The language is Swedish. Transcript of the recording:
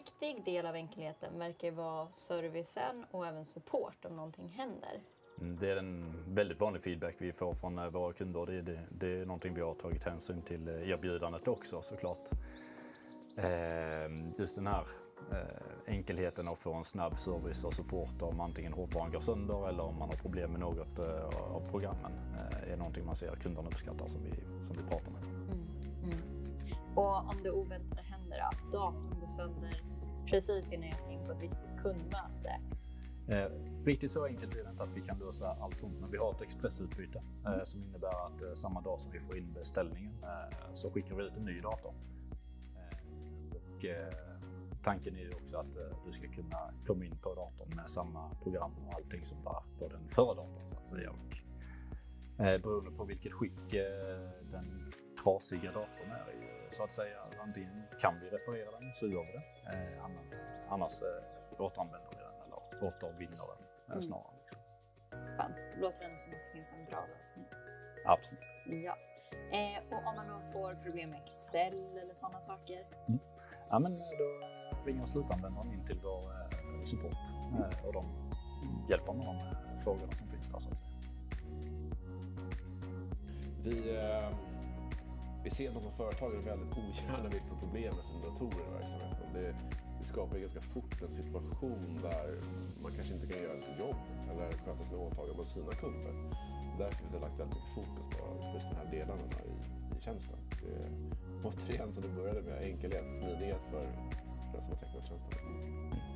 viktig del av enkelheten verkar vara servicen och även support om någonting händer. Det är en väldigt vanlig feedback vi får från våra kunder. Det är någonting vi har tagit hänsyn till erbjudandet också såklart. Just den här enkelheten att få en snabb service och support om antingen hårdvaran går sönder eller om man har problem med något av programmen är någonting man ser att kunderna uppskattar som vi pratar med. Och om det oväntade händer att datorn går sönder precis innan jag ska in på ett viktigt kundmöte. Riktigt så enkelt är det inte att vi kan lösa allt sånt, men vi har ett expressutbyte som innebär att samma dag som vi får in beställningen så skickar vi ut en ny dator. Och tanken är ju också att du ska kunna komma in på datorn med samma program och allting som var på den förra datorn så att säga. Och beroende på vilket skick den trasiga datorn är så att säga, antingen kan vi reparera den så gör vi det, annars återanvänder vi den eller återvinner den snarare. Liksom. Skönt, det låter ändå som att det finns en bra lösning. Absolut. Ja. Och om man då får problem med Excel eller sådana saker? Ja, men då ringer slutanvändaren in till vår support och de hjälper med de frågorna som finns där så att säga. Vi ser att de som företagare väldigt ogärna vill få problem med sina datorer i verksamheten. Det skapar ganska fort en situation där man kanske inte kan göra sitt jobb eller sköta sina åtaganden med sina kunder. Därför har vi lagt väldigt mycket fokus på just de här delarna i tjänsten. Återigen så det började med enkelhet, smidighet för den som har tecknat tjänsten.